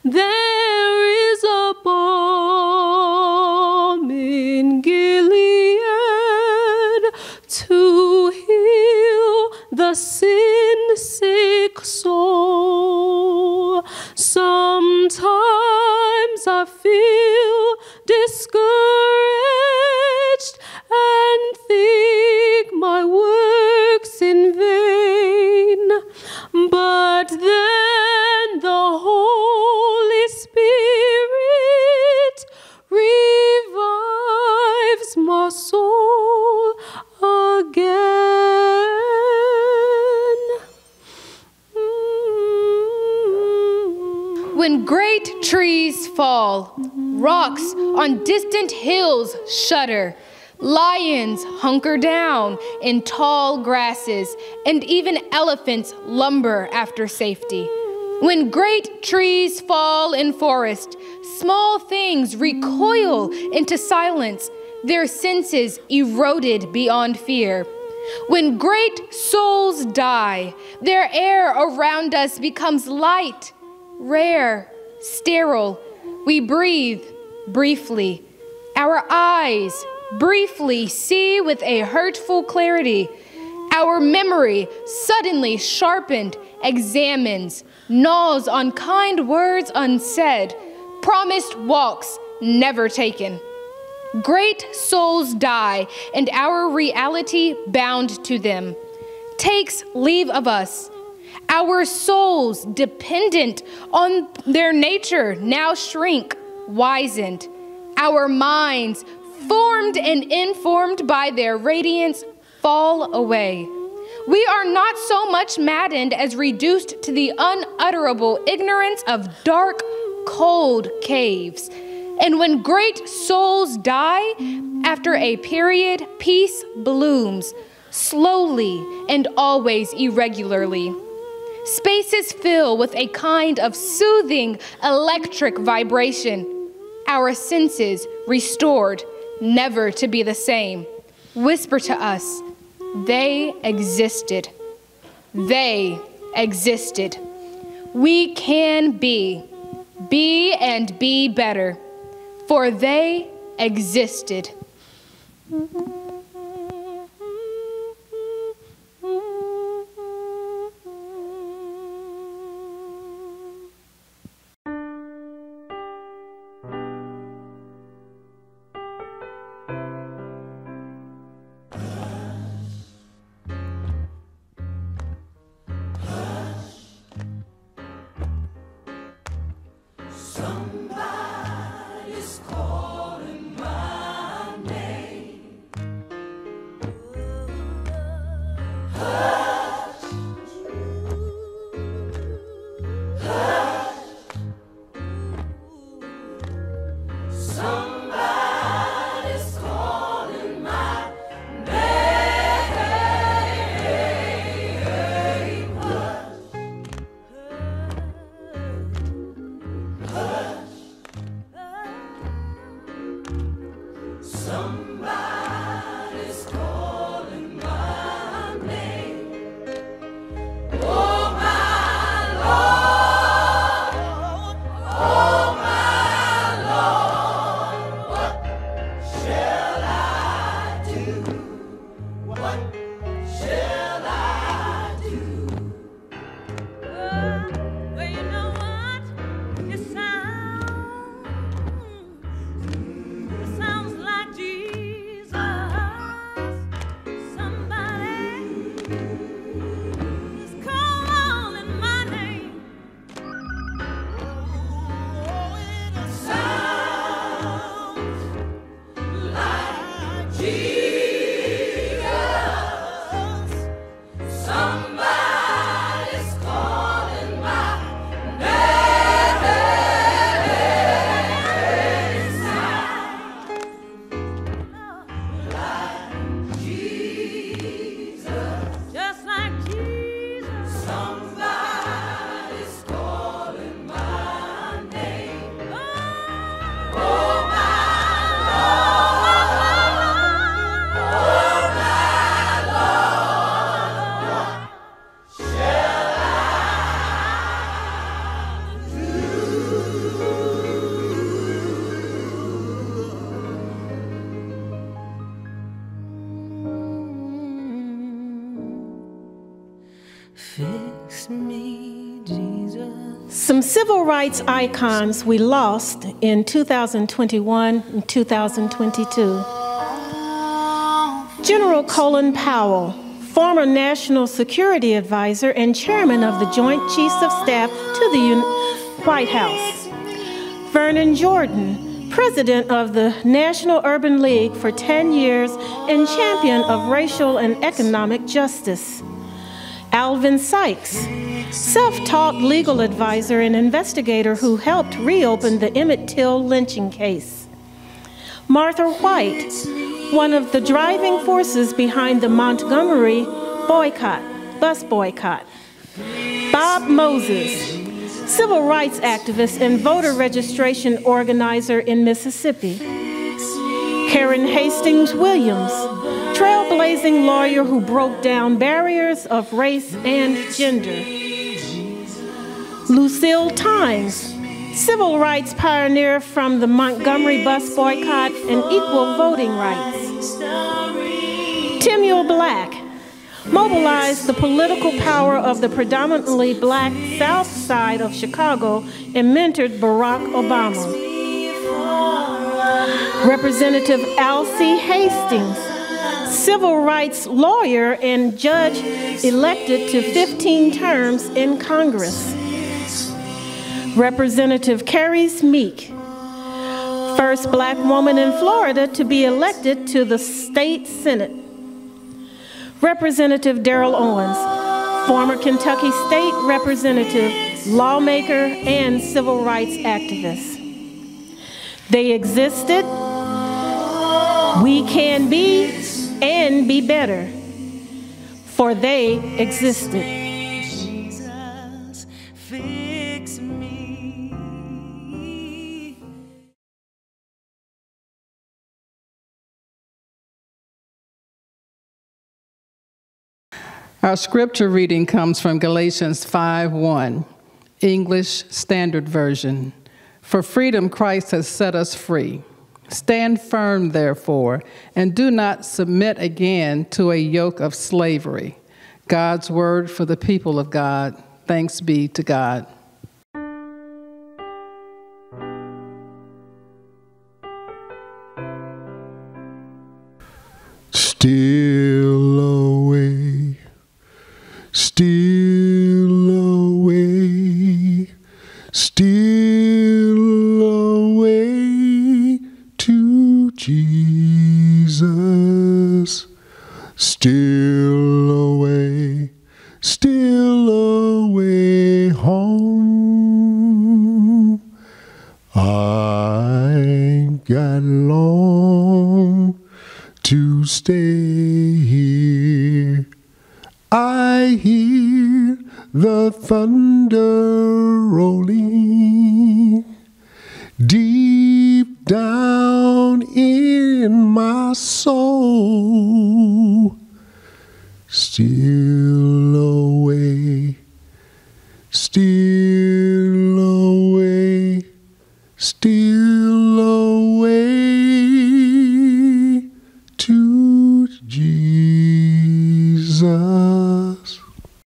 There is a balm in Gilead to heal the sin-sick soul. Sometimes I feel discouraged and think my work's in vain, but then the Holy Spirit revives my soul again. When great trees fall, rocks on distant hills shudder. Lions hunker down in tall grasses, and even elephants lumber after safety. When great trees fall in forest, small things recoil into silence, their senses eroded beyond fear. When great souls die, their air around us becomes light, rare, sterile. We breathe briefly. Our eyes briefly see with a hurtful clarity. Our memory, suddenly sharpened, examines, gnaws on kind words unsaid, promised walks never taken. Great souls die, and our reality bound to them takes leave of us. Our souls, dependent on their nature, now shrink, wizened. Our minds, formed and informed by their radiance, fall away. We are not so much maddened as reduced to the unutterable ignorance of dark, cold caves. And when great souls die, after a period, peace blooms, slowly and always irregularly. Spaces fill with a kind of soothing electric vibration. Our senses, restored, never to be the same, whisper to us, they existed. They existed. We can be and be better, for they existed. Some civil rights icons we lost in 2021 and 2022. General Colin Powell, former National Security Advisor and Chairman of the Joint Chiefs of Staff to the White House. Vernon Jordan, President of the National Urban League for 10 years and champion of racial and economic justice. Alvin Sykes, self-taught legal advisor and investigator who helped reopen the Emmett Till lynching case. Martha White, one of the driving forces behind the Montgomery bus boycott. Bob Moses, civil rights activist and voter registration organizer in Mississippi. Karen Hastings Williams, trailblazing lawyer who broke down barriers of race and gender. Lucille Tynes, civil rights pioneer from the Montgomery bus boycott and equal voting rights. Timuel Black mobilized the political power of the predominantly black South Side of Chicago and mentored Barack Obama. Representative Alcee Hastings, civil rights lawyer and judge elected to 15 terms in Congress. Representative Carrie Meek, first black woman in Florida to be elected to the state Senate. Representative Daryl Owens, former Kentucky state representative, lawmaker, and civil rights activist. They existed, we can be, and be better, for they existed. Jesus, fix me. Our scripture reading comes from Galatians 5:1, English Standard Version. For freedom Christ has set us free. Stand firm, therefore, and do not submit again to a yoke of slavery. God's word for the people of God. Thanks be to God. Still away, still away, still away to Jesus. Still away home. I got long to stay here. I hear the thunder rolling deep down in my soul. Still away, still away, still away to Jesus.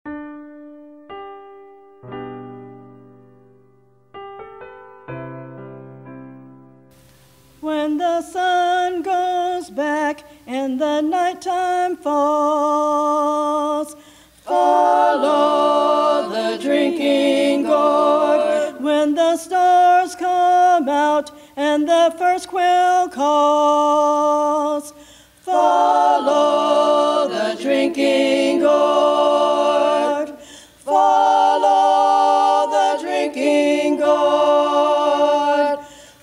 When the sun goes back and the nighttime falls, follow the drinking gourd. When the stars come out and the first quail calls, follow the drinking gourd. Follow the drinking gourd.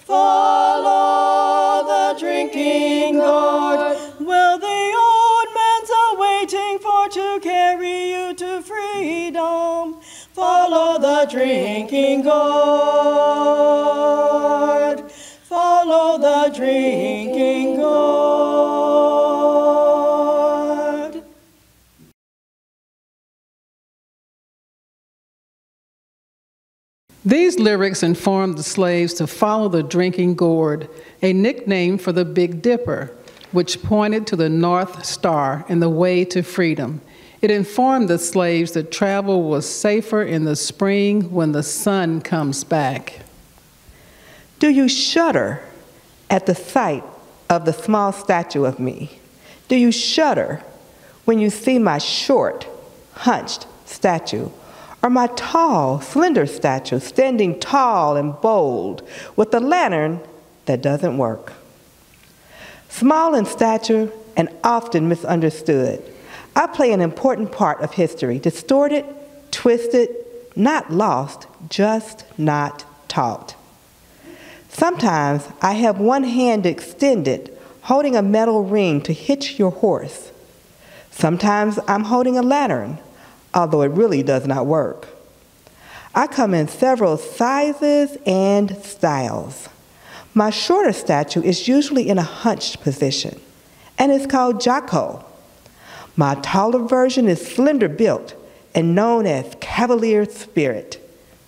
Follow the drinking gourd. Well, the old man's a-waiting for to carry you to freedom. Follow the drinking gourd. Follow the drinking gourd. These lyrics informed the slaves to follow the drinking gourd, a nickname for the Big Dipper, which pointed to the North Star and the way to freedom. It informed the slaves that travel was safer in the spring when the sun comes back. Do you shudder at the sight of the small statue of me? Do you shudder when you see my short, hunched statue, or my tall, slender statue standing tall and bold with a lantern that doesn't work? Small in stature and often misunderstood, I play an important part of history, distorted, twisted, not lost, just not taught. Sometimes I have one hand extended, holding a metal ring to hitch your horse. Sometimes I'm holding a lantern, although it really does not work. I come in several sizes and styles. My shorter statue is usually in a hunched position, and it's called Jocko. My taller version is slender built and known as Cavalier Spirit.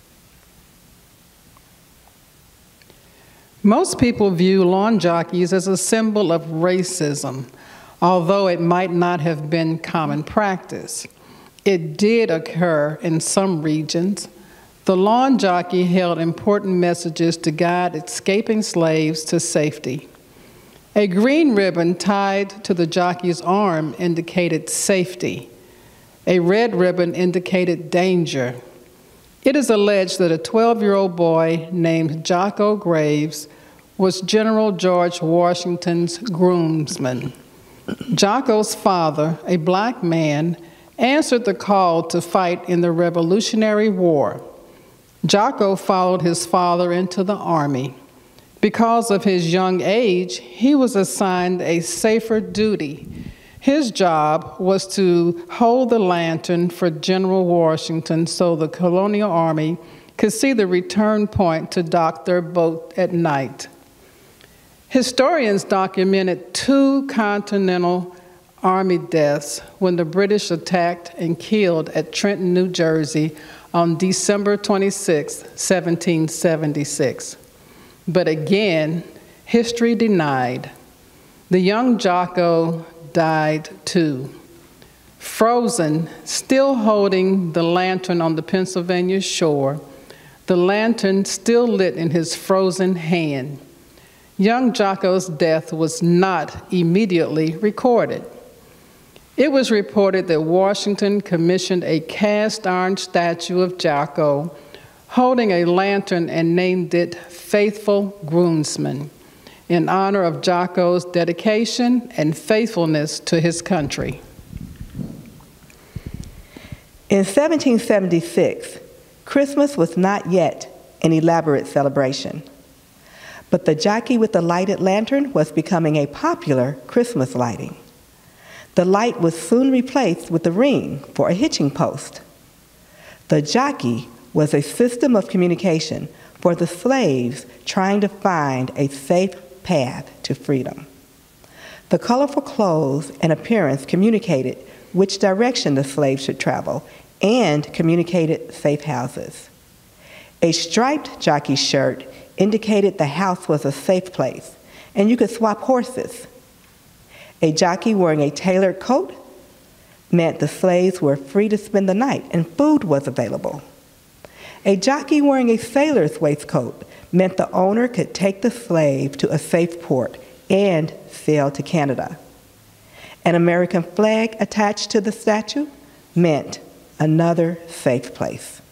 Most people view lawn jockeys as a symbol of racism, although it might not have been common practice. It did occur in some regions. The lawn jockey held important messages to guide escaping slaves to safety. A green ribbon tied to the jockey's arm indicated safety. A red ribbon indicated danger. It is alleged that a 12-year-old boy named Jocko Graves was General George Washington's groomsman. Jocko's father, a black man, answered the call to fight in the Revolutionary War. Jocko followed his father into the army. Because of his young age, he was assigned a safer duty. His job was to hold the lantern for General Washington so the colonial army could see the return point to dock their boat at night. Historians documented 2 Continental Army deaths when the British attacked and killed at Trenton, New Jersey on December 26, 1776. But again, history denied. The young Jocko died too. Frozen, still holding the lantern on the Pennsylvania shore, the lantern still lit in his frozen hand. Young Jocko's death was not immediately recorded. It was reported that Washington commissioned a cast iron statue of Jocko holding a lantern and named it Faithful Groomsman in honor of Jocko's dedication and faithfulness to his country. In 1776, Christmas was not yet an elaborate celebration, but the jockey with the lighted lantern was becoming a popular Christmas lighting. The light was soon replaced with a ring for a hitching post. The jockey was a system of communication for the slaves trying to find a safe path to freedom. The colorful clothes and appearance communicated which direction the slaves should travel and communicated safe houses. A striped jockey shirt indicated the house was a safe place and you could swap horses. A jockey wearing a tailored coat meant the slaves were free to spend the night and food was available. A jockey wearing a sailor's waistcoat meant the owner could take the slave to a safe port and sail to Canada. An American flag attached to the statue meant another safe place.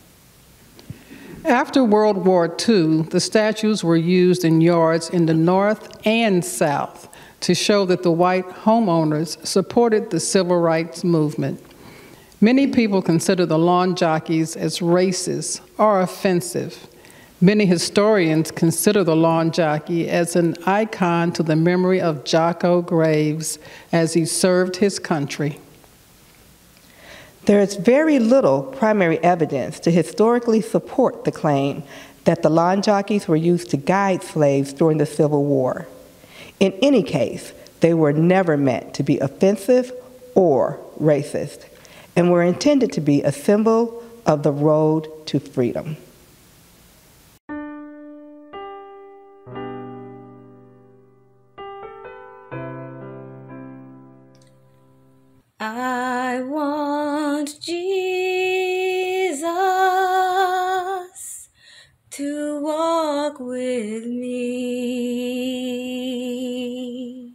After World War II, the statues were used in yards in the North and South to show that the white homeowners supported the civil rights movement. Many people consider the lawn jockeys as racist or offensive. Many historians consider the lawn jockey as an icon to the memory of Jocko Graves as he served his country. There is very little primary evidence to historically support the claim that the lawn jockeys were used to guide slaves during the Civil War. In any case, they were never meant to be offensive or racist, and were intended to be a symbol of the road to freedom. I want walk with me.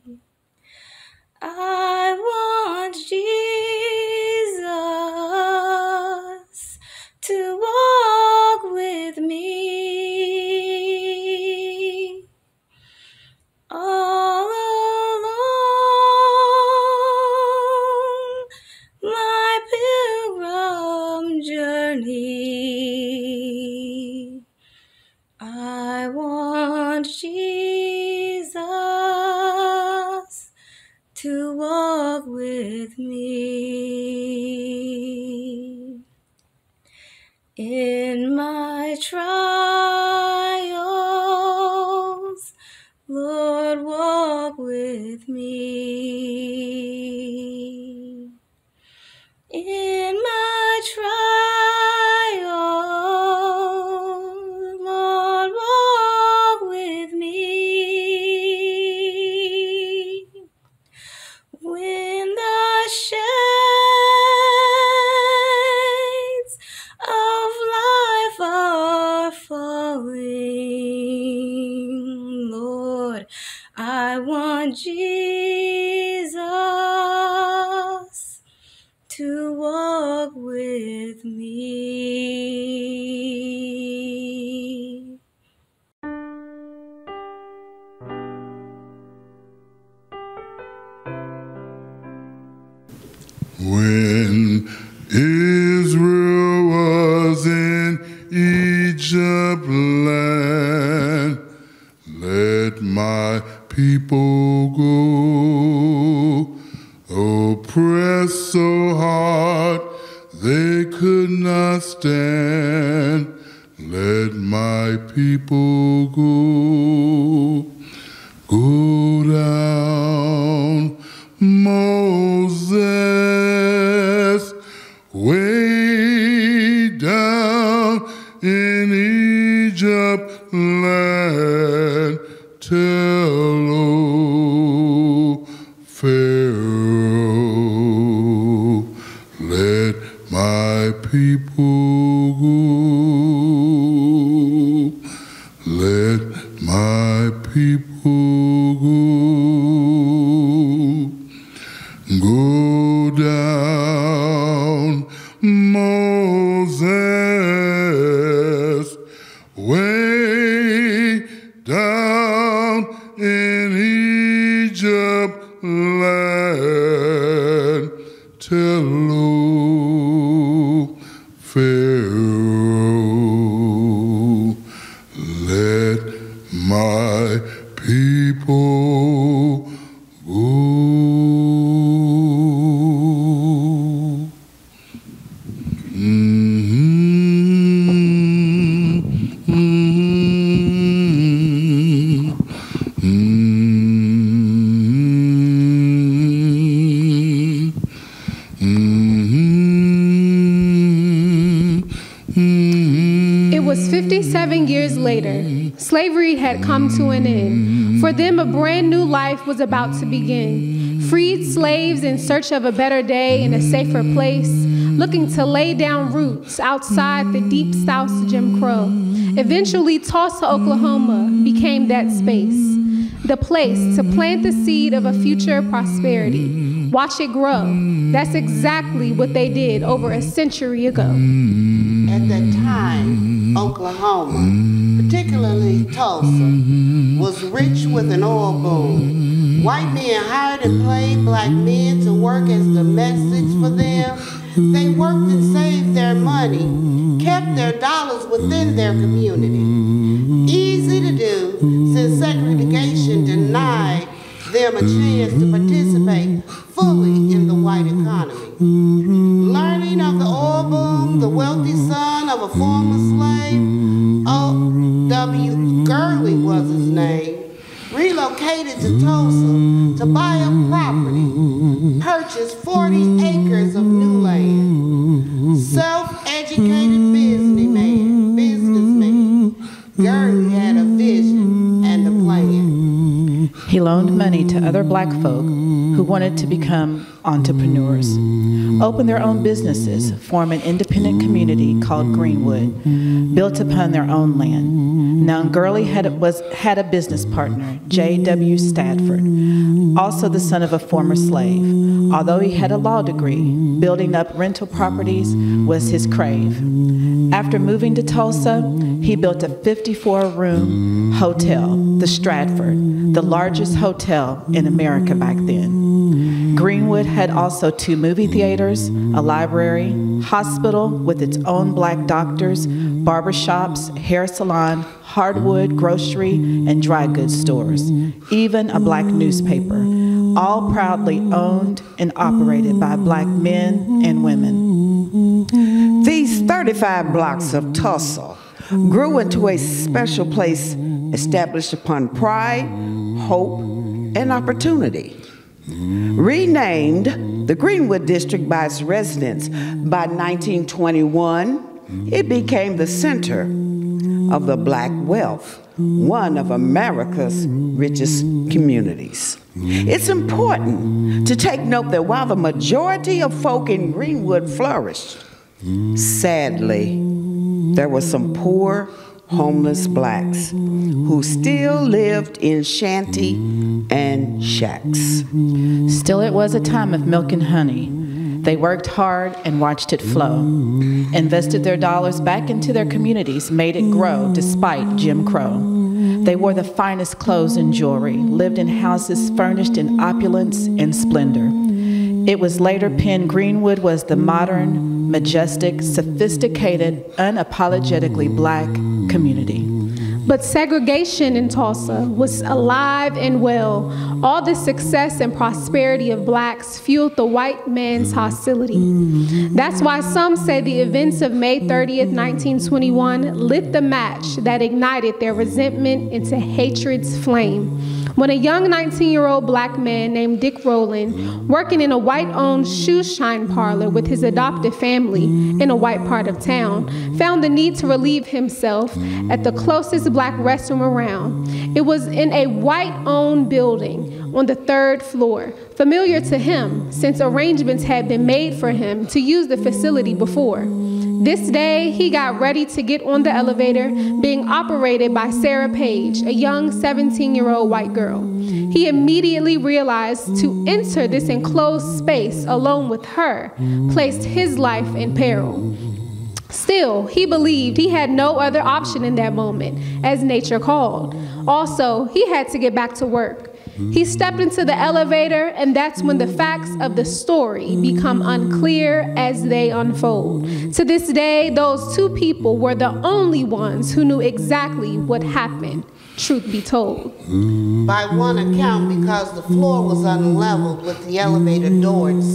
I want Jesus to walk with me. All along my pilgrim journey, I want Jesus to walk with me. In my trials, Lord, walk with me. In my trials, Lord, walk with me. When the shades of life are falling, Lord, I want Jesus to walk with me. When Israel was in Egypt land, let my people go. Oppressed so hard they could not stand, let my people go. Go down, Moses, way down in Egypt land, tell old Pharaoh, let my people go. Let my people go. Go down, Moses, way down in Egypt land, tell old Pharaoh, let my people go. It was 57 years later. Slavery had come to an end. For them, a brand new life was about to begin. Freed slaves in search of a better day and a safer place, looking to lay down roots outside the deep South's Jim Crow. Eventually, Tulsa, Oklahoma became that space, the place to plant the seed of a future prosperity. Watch it grow. That's exactly what they did over a century ago. At that time, Oklahoma, particularly Tulsa, was rich with an oil boom. White men hired and paid black men to work as domestics for them. They worked and saved their money, kept their dollars within their community. Easy to do, since segregation denied them a chance to participate fully in the white economy. Learning of the oil boom, the wealthy son of a former slave, O.W. Gurley was his name, relocated to Tulsa to buy a property, purchased 40 acres of new land. Self-educated businessman, Gurley had a vision and a plan. He loaned money to other black folk who wanted to become entrepreneurs, opened their own businesses, formed an independent community called Greenwood, built upon their own land. Now, Gurley had a business partner, J.W. Stadford, also the son of a former slave. Although he had a law degree, building up rental properties was his crave. After moving to Tulsa, he built a 54-room hotel, the Stratford, the largest hotel in America back then. Greenwood had also 2 movie theaters, a library, hospital with its own black doctors, barbershops, hair salon, hardwood, grocery, and dry goods stores, even a black newspaper, all proudly owned and operated by black men and women. These 35 blocks of Tulsa grew into a special place established upon pride, hope, and opportunity. Renamed the Greenwood District by its residents by 1921, it became the center of the black wealth, one of America's richest communities. It's important to take note that while the majority of folk in Greenwood flourished, sadly, there were some poor, homeless blacks who still lived in shanty and shacks. Still, it was a time of milk and honey. They worked hard and watched it flow, invested their dollars back into their communities, made it grow despite Jim Crow. They wore the finest clothes and jewelry, lived in houses furnished in opulence and splendor. It was later penned Greenwood was the modern, majestic, sophisticated, unapologetically black community. But segregation in Tulsa was alive and well. All the success and prosperity of blacks fueled the white man's hostility. That's why some say the events of May 30th, 1921 lit the match that ignited their resentment into hatred's flame. When a young 19-year-old black man named Dick Rowland, working in a white-owned shoe shine parlor with his adopted family in a white part of town, found the need to relieve himself at the closest black restroom around. It was in a white-owned building on the 3rd floor, familiar to him since arrangements had been made for him to use the facility before. This day, he got ready to get on the elevator being operated by Sarah Page, a young 17-year-old white girl. He immediately realized to enter this enclosed space alone with her placed his life in peril. Still, he believed he had no other option in that moment, as nature called. Also, he had to get back to work. He stepped into the elevator, and that's when the facts of the story become unclear as they unfold. To this day, those 2 people were the only ones who knew exactly what happened, truth be told. By one account, because the floor was unleveled with the elevator door, it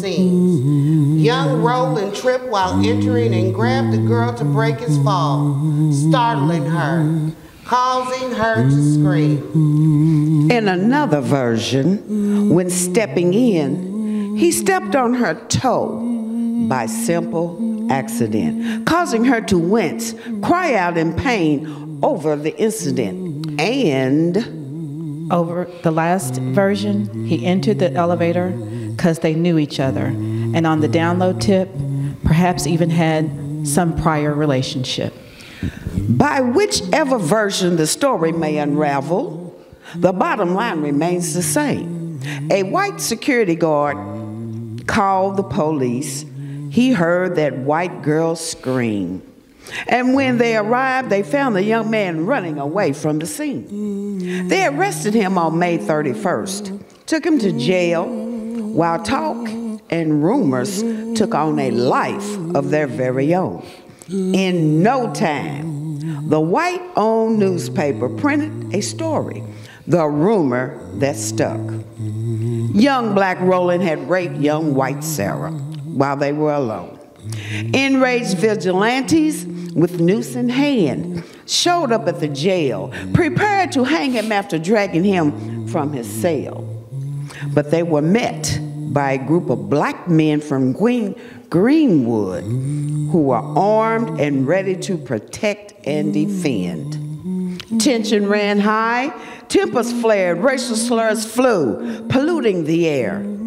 seems. Young Rowland tripped while entering and grabbed the girl to break his fall, startling her, causing her to scream. In another version, when stepping in, he stepped on her toe by simple accident, causing her to wince, cry out in pain over the incident, and... Over the last version, he entered the elevator because they knew each other, and on the download tip, perhaps even had some prior relationship. By whichever version the story may unravel, the bottom line remains the same. A white security guard called the police. He heard that white girl scream. And when they arrived, they found the young man running away from the scene. They arrested him on May 31st, took him to jail, while talk and rumors took on a life of their very own. In no time, the white-owned newspaper printed a story, the rumor that stuck. Young black Rowland had raped young white Sarah while they were alone. Enraged vigilantes with noose in hand showed up at the jail, prepared to hang him after dragging him from his cell. But they were met by a group of black men from Greenwood who were armed and ready to protect and defend. Tension ran high, tempers flared, racial slurs flew, polluting the air.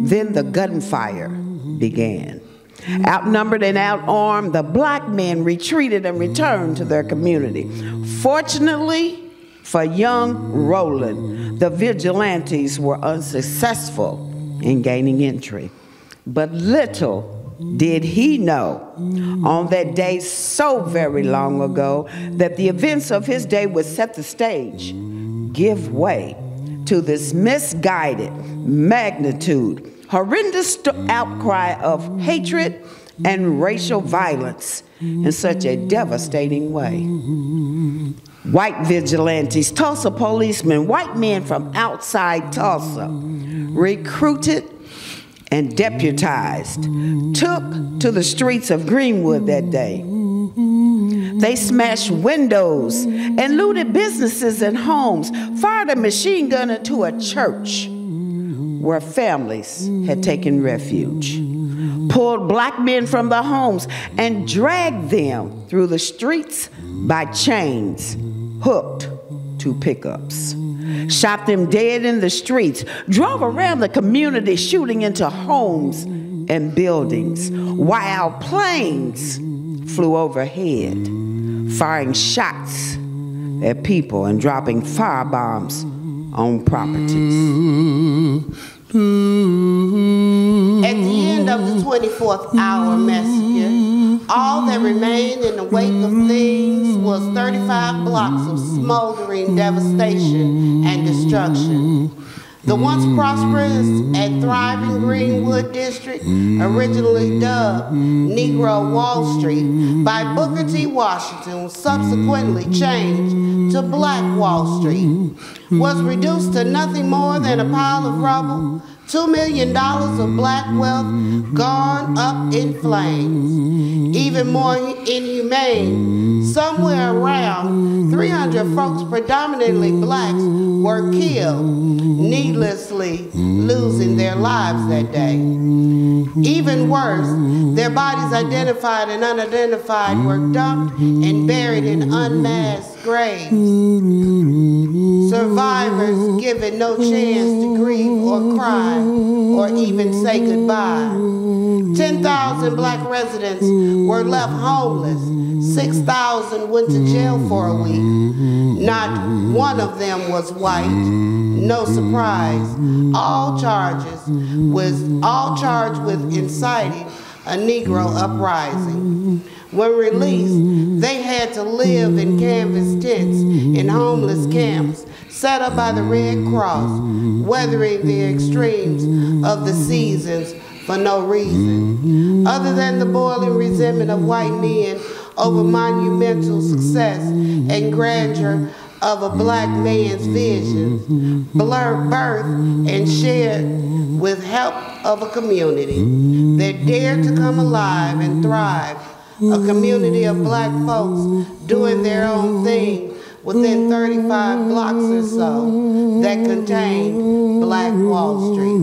Then the gunfire began. Outnumbered and outarmed, the black men retreated and returned to their community. Fortunately for young Roland, the vigilantes were unsuccessful in gaining entry. But little did he know on that day so very long ago that the events of his day would set the stage, give way to this misguided magnitude, horrendous outcry of hatred and racial violence in such a devastating way. White vigilantes, Tulsa policemen, white men from outside Tulsa, recruited and deputized, took to the streets of Greenwood that day. They smashed windows and looted businesses and homes, fired a machine gun into a church where families had taken refuge, pulled black men from their homes and dragged them through the streets by chains, hooked to pickups, shot them dead in the streets, drove around the community shooting into homes and buildings, while planes flew overhead, firing shots at people and dropping firebombs on properties. At the end of the 24th hour massacre, all that remained in the wake of things was 35 blocks of smoldering devastation and destruction. The once prosperous and thriving Greenwood district, originally dubbed Negro Wall Street by Booker T. Washington, subsequently changed to Black Wall Street, was reduced to nothing more than a pile of rubble, $2 million of black wealth gone up in flames. Even more inhumane, somewhere around 300 folks, predominantly blacks, were killed, needlessly losing their lives that day. Even worse, their bodies identified and unidentified were dumped and buried in unmasked graves. Survivors given no chance to grieve or cry or even say goodbye. 10,000 black residents were left homeless. 6,000 went to jail for a week. Not one of them was white. No surprise. All charged with inciting a Negro uprising. When released, they had to live in canvas tents in homeless camps set up by the Red Cross, weathering the extremes of the seasons for no reason, other than the boiling resentment of white men over monumental success and grandeur of a black man's vision, birthed and shared with help of a community that dared to come alive and thrive, a community of black folks doing their own thing within 35 blocks or so that contained Black Wall Street.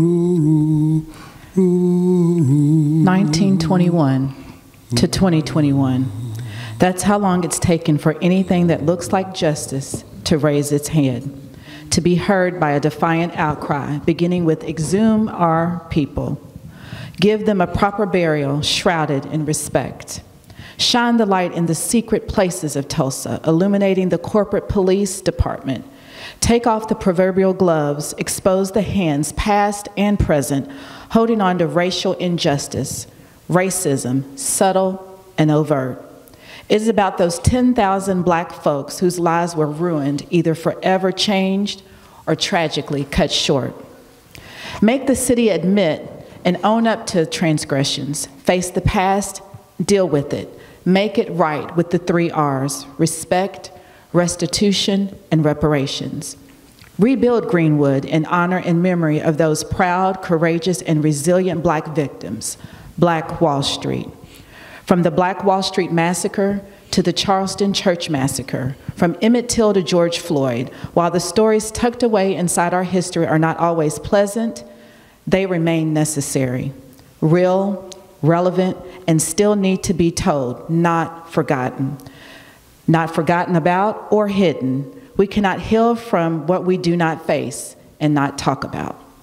1921 to 2021. That's how long it's taken for anything that looks like justice to raise its head, to be heard by a defiant outcry, beginning with exhume our people. Give them a proper burial shrouded in respect. Shine the light in the secret places of Tulsa, illuminating the corporate police department. Take off the proverbial gloves, expose the hands, past and present, holding on to racial injustice, racism, subtle and overt. It is about those 10,000 black folks whose lives were ruined, either forever changed or tragically cut short. Make the city admit and own up to transgressions, face the past, deal with it. Make it right with the 3 R's: respect, restitution, and reparations. Rebuild Greenwood in honor and memory of those proud, courageous, and resilient black victims, Black Wall Street. From the Black Wall Street Massacre to the Charleston Church Massacre, from Emmett Till to George Floyd, while the stories tucked away inside our history are not always pleasant, they remain necessary, real, relevant, and still need to be told, not forgotten. Not forgotten about or hidden. We cannot heal from what we do not face and not talk about.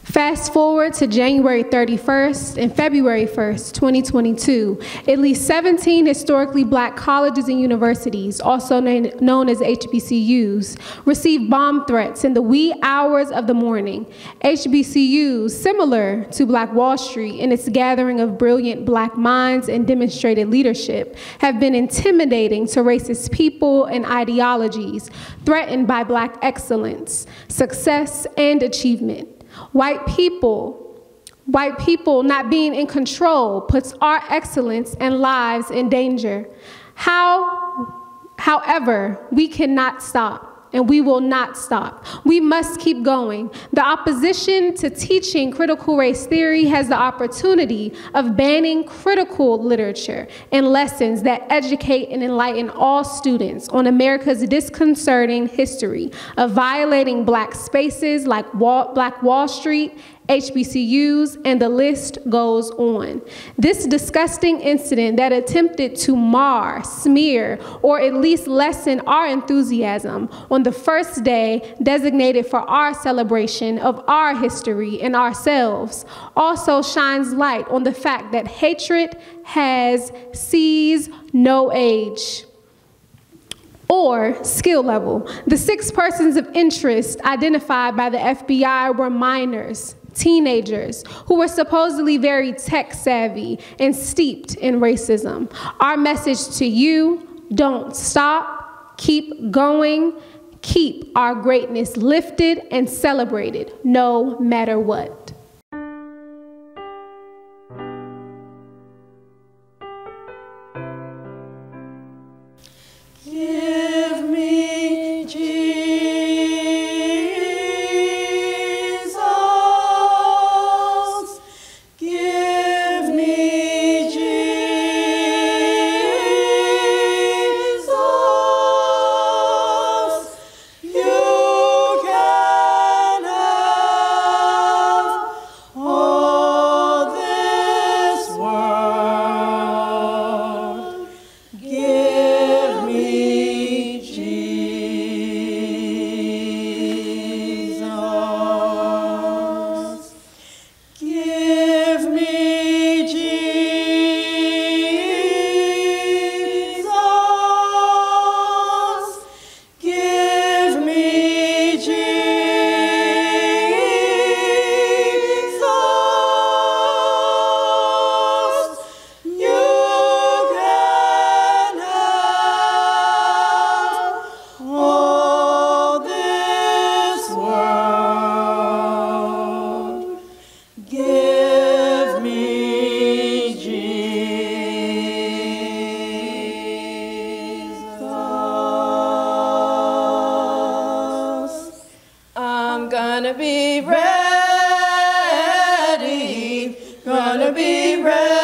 Fast forward to January 31st and February 1st, 2022, at least 17 historically black colleges and universities, also known as HBCUs, received bomb threats in the wee hours of the morning. HBCUs, similar to Black Wall Street in its gathering of brilliant black minds and demonstrated leadership, have been intimidating to racist people and ideologies threatened by black excellence, success, and achievement. White people not being in control puts our excellence and lives in danger. However, we cannot stop, and we will not stop. We must keep going. The opposition to teaching critical race theory has the opportunity of banning critical literature and lessons that educate and enlighten all students on America's disconcerting history of violating black spaces like Black Wall Street, HBCUs, and the list goes on. This disgusting incident that attempted to mar, smear, or at least lessen our enthusiasm on the first day designated for our celebration of our history and ourselves also shines light on the fact that hatred sees no age or skill level. The 6 persons of interest identified by the FBI were minors, teenagers who were supposedly very tech savvy and steeped in racism. Our message to you: don't stop, keep going, keep our greatness lifted and celebrated no matter what. Give me Jesus. Give me Jesus. You can have all this world. Give me Jesus. Give me Jesus. Give me Jesus. You can have all this world. Give me Jesus. I'm gonna be ready, gonna be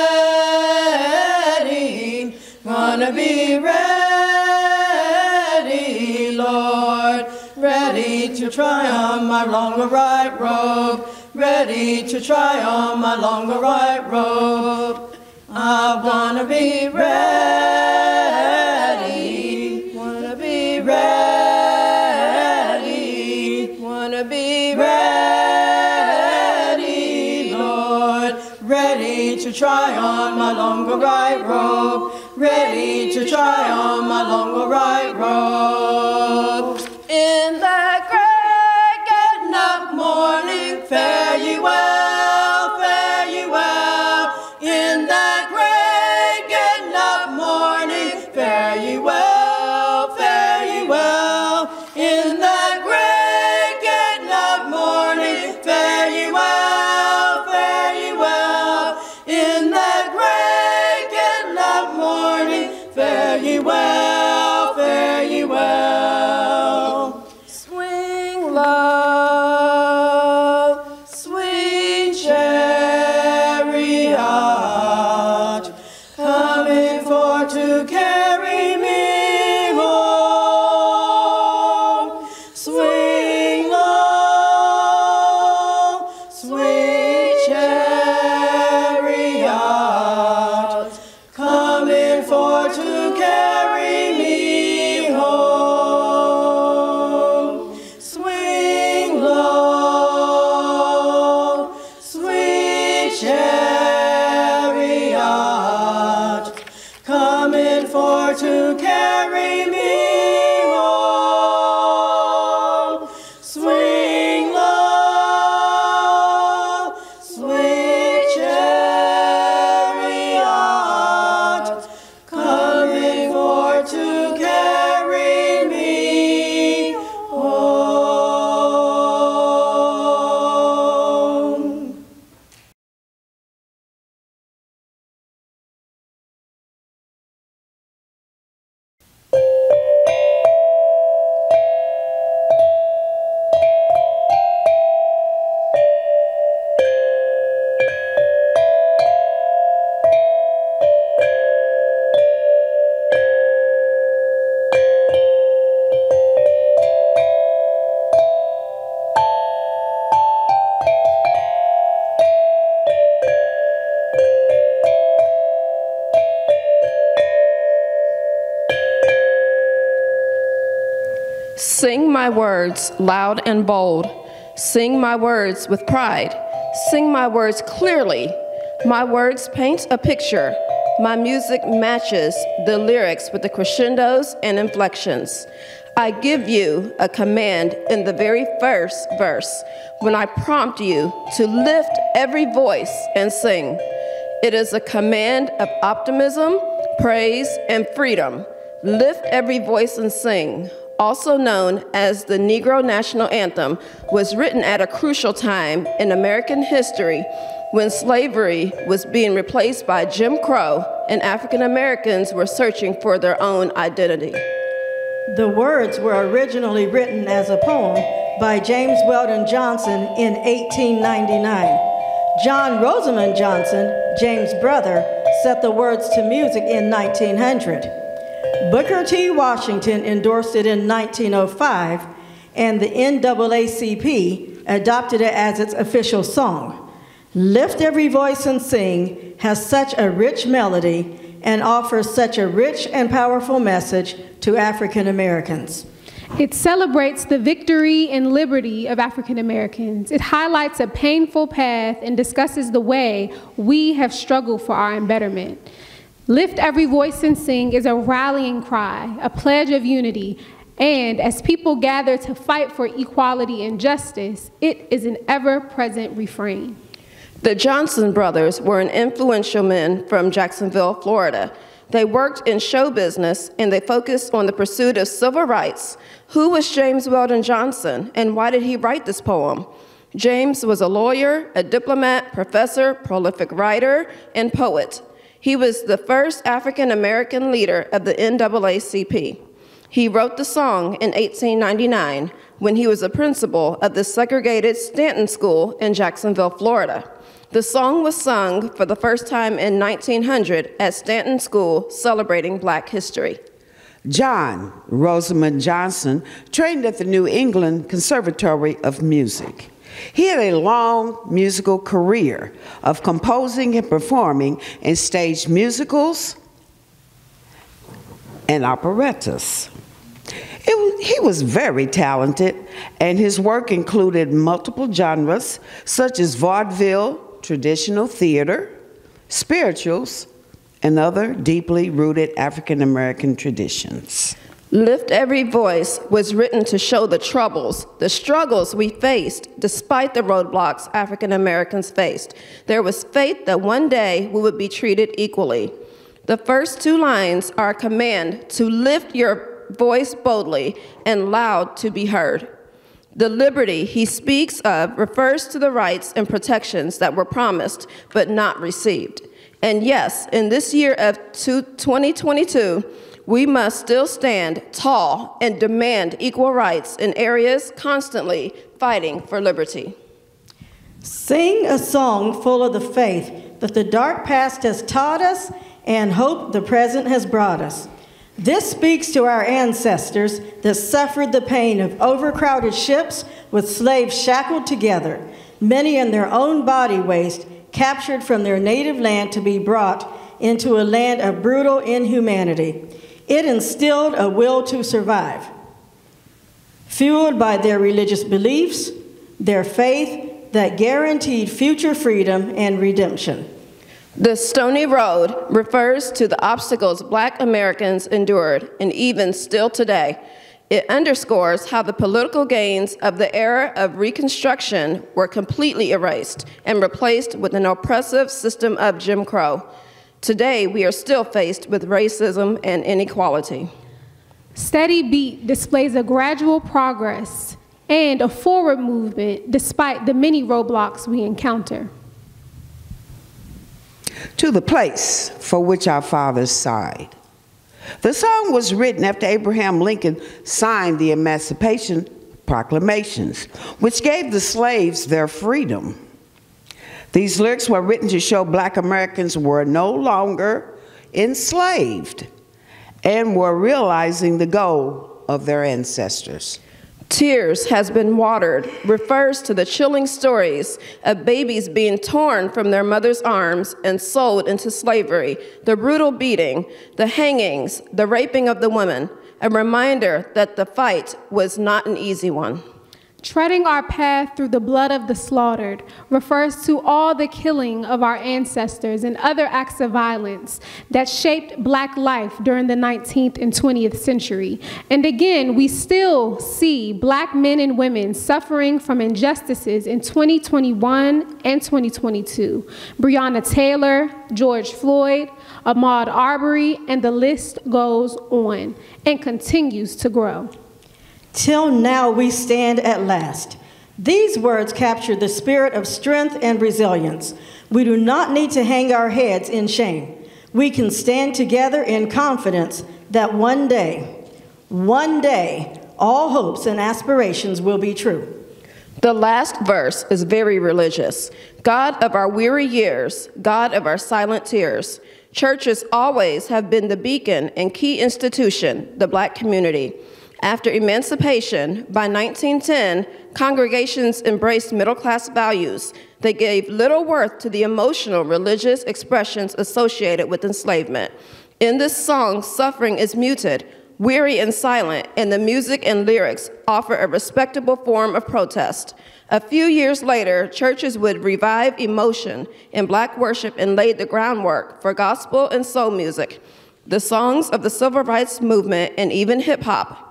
ready, gonna be ready, Lord, ready to try on my longer white robe, ready to try on my longer white robe. I wanna be ready, wanna be ready, wanna be ready, Lord, ready to try on my longer white robe, ready to try on my longer white robe. In that great getting up morning, fare ye well, fare ye well. In that great getting up morning, fare ye well, fare ye well. In that great getting up morning, fare ye well, fare ye well. In that great getting up morning, fare ye well, fare ye well. my words loud and bold. Sing my words with pride. Sing my words clearly. My words paint a picture. My music matches the lyrics with the crescendos and inflections. I give you a command in the very first verse when I prompt you to lift every voice and sing. It is a command of optimism, praise, and freedom. Lift every voice and sing, also known as the Negro National Anthem, was written at a crucial time in American history when slavery was being replaced by Jim Crow and African Americans were searching for their own identity. The words were originally written as a poem by James Weldon Johnson in 1899. John Rosamond Johnson, James' brother, set the words to music in 1900. Booker T. Washington endorsed it in 1905, and the NAACP adopted it as its official song. Lift Every Voice and Sing has such a rich melody and offers such a rich and powerful message to African Americans. It celebrates the victory and liberty of African Americans. It highlights a painful path and discusses the way we have struggled for our betterment. Lift Every Voice and Sing is a rallying cry, a pledge of unity, and as people gather to fight for equality and justice, it is an ever-present refrain. The Johnson brothers were influential men from Jacksonville, Florida. They worked in show business and they focused on the pursuit of civil rights. Who was James Weldon Johnson and why did he write this poem? James was a lawyer, a diplomat, professor, prolific writer, and poet. He was the first African-American leader of the NAACP. He wrote the song in 1899 when he was a principal of the segregated Stanton School in Jacksonville, Florida. The song was sung for the first time in 1900 at Stanton School, celebrating Black history. John Rosamond Johnson trained at the New England Conservatory of Music. He had a long musical career of composing and performing in stage musicals and operettas. He was very talented, and his work included multiple genres such as vaudeville, traditional theater, spirituals, and other deeply rooted African American traditions. Lift Every Voice was written to show the troubles, the struggles we faced despite the roadblocks African Americans faced. There was faith that one day we would be treated equally. The first two lines are a command to lift your voice boldly and loud to be heard. The liberty he speaks of refers to the rights and protections that were promised but not received. And yes, in this year of 2022, we must still stand tall and demand equal rights in areas constantly fighting for liberty. Sing a song full of the faith that the dark past has taught us and hope the present has brought us. This speaks to our ancestors that suffered the pain of overcrowded ships with slaves shackled together, many in their own body waste, captured from their native land to be brought into a land of brutal inhumanity. It instilled a will to survive, fueled by their religious beliefs, their faith that guaranteed future freedom and redemption. The Stony Road refers to the obstacles Black Americans endured, and even still today. It underscores how the political gains of the era of Reconstruction were completely erased and replaced with an oppressive system of Jim Crow. Today, we are still faced with racism and inequality. Steady Beat displays a gradual progress and a forward movement despite the many roadblocks we encounter. To the place for which our fathers sighed. The song was written after Abraham Lincoln signed the Emancipation Proclamations, which gave the slaves their freedom. These lyrics were written to show Black Americans were no longer enslaved and were realizing the goal of their ancestors. Tears Has Been Watered refers to the chilling stories of babies being torn from their mother's arms and sold into slavery, the brutal beating, the hangings, the raping of the women, a reminder that the fight was not an easy one. Treading our path through the blood of the slaughtered refers to all the killing of our ancestors and other acts of violence that shaped Black life during the 19th and 20th century. And again, we still see Black men and women suffering from injustices in 2021 and 2022. Breonna Taylor, George Floyd, Ahmaud Arbery, and the list goes on and continues to grow. Till now we stand at last. These words capture the spirit of strength and resilience. We do not need to hang our heads in shame. We can stand together in confidence that one day, all hopes and aspirations will be true. The last verse is very religious. God of our weary years, God of our silent tears. Churches always have been the beacon and key institution, the Black community. After emancipation, by 1910, congregations embraced middle-class values. They gave little worth to the emotional religious expressions associated with enslavement. In this song, suffering is muted, weary and silent, and the music and lyrics offer a respectable form of protest. A few years later, churches would revive emotion in Black worship and laid the groundwork for gospel and soul music, the songs of the civil rights movement, and even hip-hop.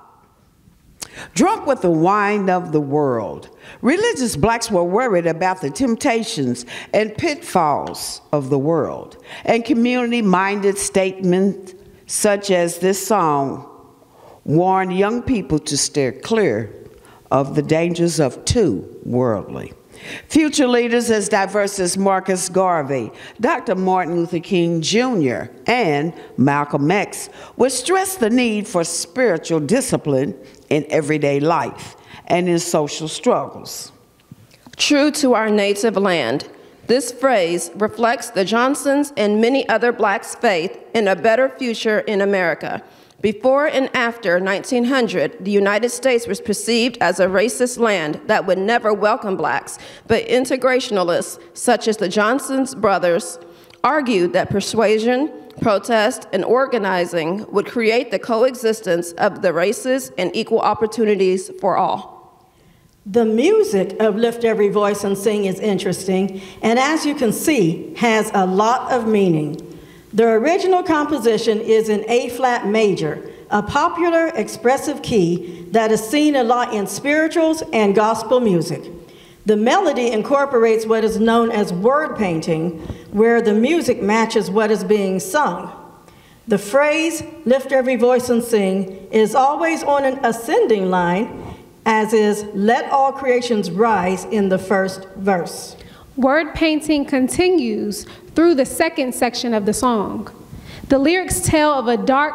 Drunk with the wine of the world, religious Blacks were worried about the temptations and pitfalls of the world, and community-minded statements such as this song warned young people to steer clear of the dangers of too worldly. Future leaders as diverse as Marcus Garvey, Dr. Martin Luther King Jr., and Malcolm X would stress the need for spiritual discipline in everyday life and in social struggles. True to our native land, this phrase reflects the Johnsons and many other Blacks' faith in a better future in America. Before and after 1900, the United States was perceived as a racist land that would never welcome Blacks, but integrationalists, such as the Johnson brothers, argued that persuasion, protest, and organizing would create the coexistence of the races and equal opportunities for all. The music of Lift Every Voice and Sing is interesting, and as you can see, has a lot of meaning. The original composition is in A-flat major, a popular expressive key that is seen a lot in spirituals and gospel music. The melody incorporates what is known as word painting, where the music matches what is being sung. The phrase, lift every voice and sing, is always on an ascending line, as is let all creations rise in the first verse. Word painting continues through the second section of the song. The lyrics tell of the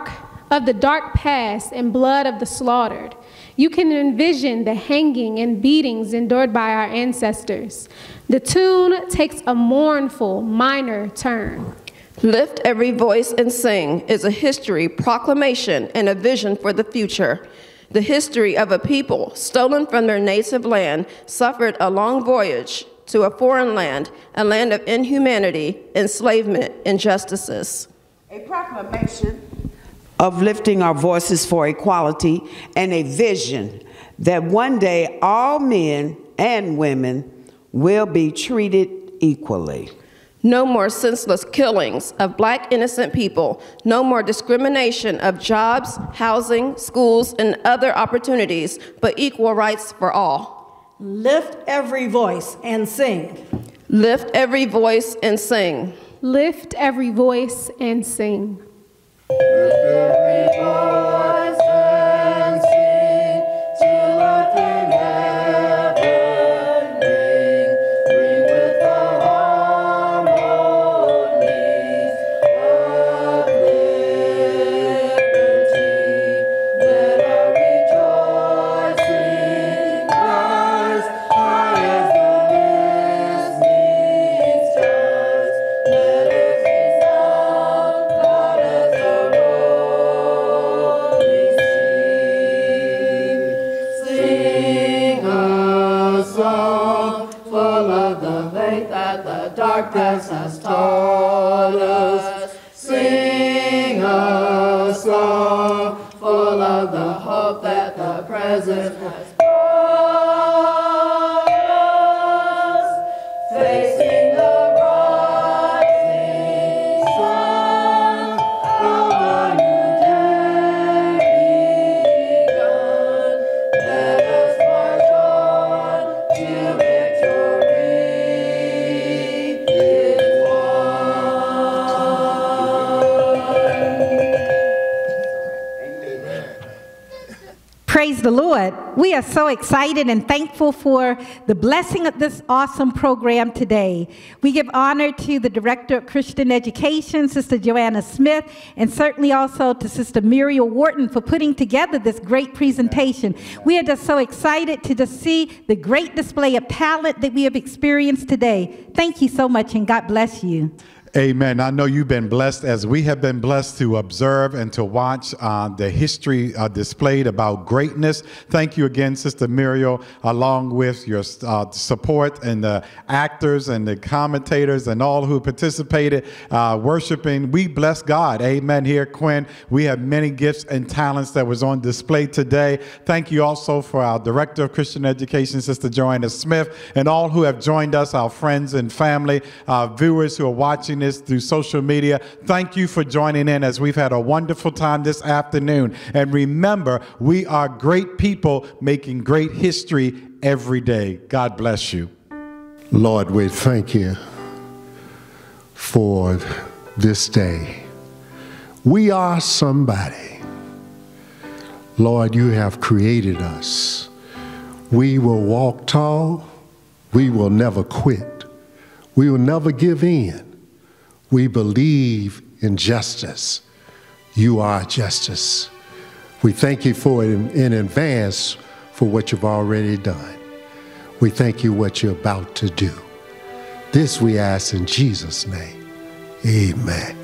dark past and blood of the slaughtered. You can envision the hanging and beatings endured by our ancestors. The tune takes a mournful minor turn. Lift Every Voice and Sing is a history, proclamation, and a vision for the future. The history of a people stolen from their native land suffered a long voyage to a foreign land, a land of inhumanity, enslavement, injustices. A proclamation of lifting our voices for equality and a vision that one day all men and women will be treated equally. No more senseless killings of Black innocent people. No more discrimination of jobs, housing, schools, and other opportunities, but equal rights for all. Lift every voice and sing. Lift every voice and sing. Lift every voice and sing. Lift every voice and sing till earth and heaven ring with the harmonies of liberty. Let our rejoicing rise high as the listening stars. Let every sound loud as the rolling sea. Sing a song full of the faith that the dark past has taught us. Sing a song full of the Lord. We are so excited and thankful for the blessing of this awesome program today. We give honor to the Director of Christian Education, Sister Joanna Smith, and certainly also to Sister Muriel Wharton for putting together this great presentation. We are just so excited to just see the great display of talent that we have experienced today. Thank you so much, and God bless you. Amen. I know you've been blessed as we have been blessed to observe and to watch the history displayed about greatness. Thank you again, Sister Muriel, along with your support and the actors and the commentators and all who participated worshiping. We bless God. Amen. Here, Quinn, we have many gifts and talents that was on display today. Thank you also for our Director of Christian Education, Sister Joanna Smith, and all who have joined us, our friends and family, viewers who are watching through social media. Thank you for joining in as we've had a wonderful time this afternoon. And remember, we are great people making great history every day. God bless you. Lord, we thank you for this day. We are somebody. Lord, you have created us. We will walk tall. We will never quit. We will never give in. We believe in justice. You are justice. We thank you for it in advance for what you've already done. We thank you what you're about to do. This we ask in Jesus' name. Amen.